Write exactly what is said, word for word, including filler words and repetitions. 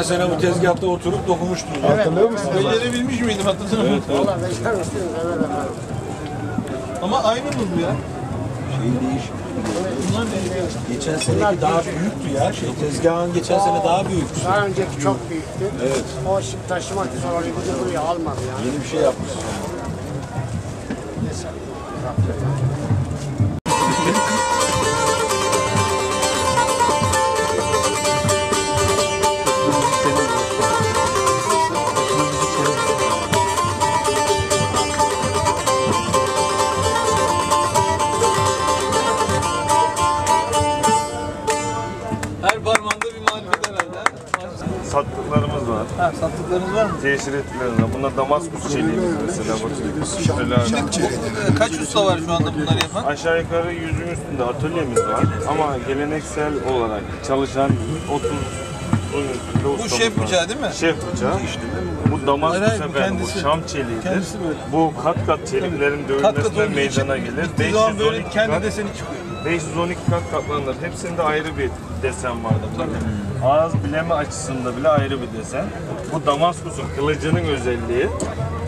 sene bu tezgahta oturup dokunmuştunuz. Evet. Hatırlıyor musunuz? Becerebilmiş miydim hatırlamıyor musun? Evet, evet. Valla becermişsiniz, evet efendim. Ama aynı mı bu ya? Şey değişik. Bunlar değişik. Geçen seneki daha büyüktü ya. Şey tezgahın geçen sene daha büyüktü. Daha önceki çok büyüktü. Evet. O şimdi taşımak için orayı bir de buraya almadı yani. Yeni bir şey yapmışsın. Neyse. Her parmağında bir marifet herhalde. Sattıklarımız var. Ha, sattıklarınız var mı? Teşhir ettilerinde. Bunlar Damaskus çeliğimiz mesela. Bakın. Şimdi kaç usta var şu anda bunları yapan? Aşağı yukarı yüzün üstünde atölyemiz var. Ama geleneksel olarak çalışan otuzun üstünde ustamız Bu şef var. bıçağı değil mi? Şef bıçağı. Bu Damaskus Hayır, hayır, bu efendim, bu kendisi. Şam çeliğidir. Kendisi böyle. Bu kat kat çeliklerin Kat kat dövülmesine olduğu meydana için gelir. bittiği zaman böyle beş yüz on iki kendi kat, deseni çıkıyor. beş yüz on iki kat katlanır. Hepsinde ayrı bir desen vardır. Bakın. Ağız bileme açısında bile ayrı bir desen. Bu Damaskus'un kılıcının özelliği.